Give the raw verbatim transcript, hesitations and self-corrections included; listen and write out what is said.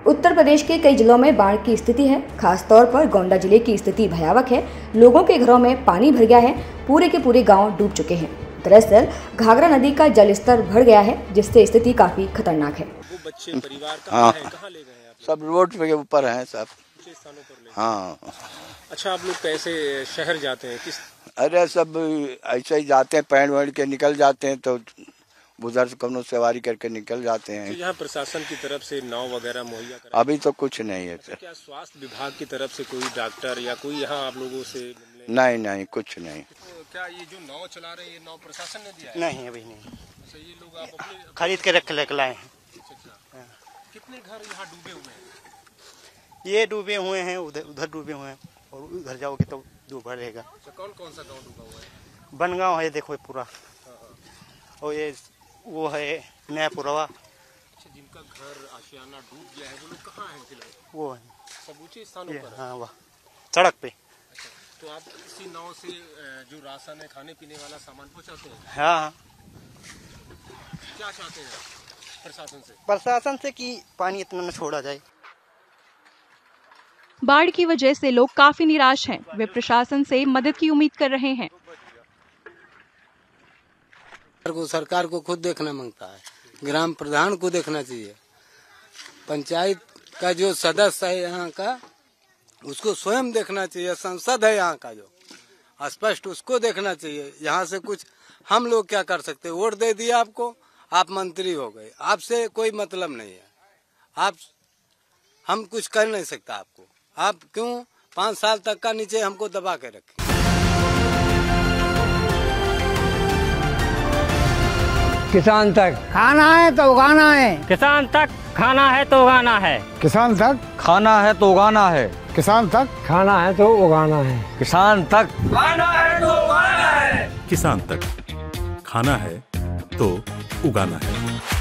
उत्तर प्रदेश के कई जिलों में बाढ़ की स्थिति है। खासतौर पर गोंडा जिले की स्थिति भयावह है। लोगों के घरों में पानी भर गया है। पूरे के पूरे गांव डूब चुके हैं। दरअसल घाघरा नदी का जलस्तर बढ़ गया है, जिससे स्थिति काफी खतरनाक है। वो बच्चे परिवार कहाँ हैं? कहाँ ले गए हैं आप? सब रोड के ऊपर हैं सब। स्थानों पर ले। हाँ। अच्छा, आप लोग कैसे शहर जाते हैं? किस? अरे सब ऐसे ही जाते हैं, पैंट वैंट के निकल जाते हैं, तो उधर से कौनो सवारी करके निकल जाते हैं। तो यहाँ प्रशासन की तरफ से नाव वगैरह मुहैया करा? अभी तो कुछ नहीं है। अच्छा, क्या स्वास्थ्य विभाग की तरफ से कोई डॉक्टर या कोई यहाँ आप लोगों से मिलने? नहीं नहीं, कुछ नहीं। तो क्या ये जो नाव चला रहे हैं, ये नाव प्रशासन ने दिया है? नहीं, अभी नहीं। अच्छा, ये लोग आप अपने खरीद के रख के लाए हैं। अच्छा, कितने घर यहाँ डूबे हुए हैं? ये डूबे हुए हैं, उधर उधर डूबे हुए हैं, और उधर जाओगे तो डूबा रहेगा। अच्छा, कौन कौन सा गाँव डूबा हुआ है? बनगांव है, देखो पूरा, और ये वो है नयापुरवा। अच्छा, जिनका घर आशियाना डूब गया है वो लोग कहाँ हैं फिलहाल? वो है सब ऊंचे स्थानों पर? हाँ, वह सड़क पे। अच्छा, तो आप इसी नाव से जो राशन है, खाने पीने वाला सामान पहुँचाते हैं? हाँ। क्या चाहते हैं प्रशासन से? प्रशासन से कि पानी इतना न छोड़ा जाए। बाढ़ की वजह से लोग काफी निराश हैं। वे प्रशासन से मदद की उम्मीद कर रहे हैं। को सरकार को खुद देखना मांगता है, ग्राम प्रधान को देखना चाहिए, पंचायत का जो सदस्य है यहाँ का उसको स्वयं देखना चाहिए, संसद है यहाँ का जो स्पष्ट उसको देखना चाहिए। यहाँ से कुछ हम लोग क्या कर सकते हैं? वोट दे दिया आपको, आप मंत्री हो गए, आपसे कोई मतलब नहीं है। आप हम कुछ कर नहीं सकता आपको। आप क्यों पाँच साल तक का नीचे हमको दबा के रखें? किसान तक खाना है तो उगाना है। किसान तक खाना है तो उगाना है। किसान तक खाना है तो उगाना है। किसान तक खाना है तो उगाना है। किसान तक खाना है तो उगाना है। किसान तक खाना है तो उगाना है।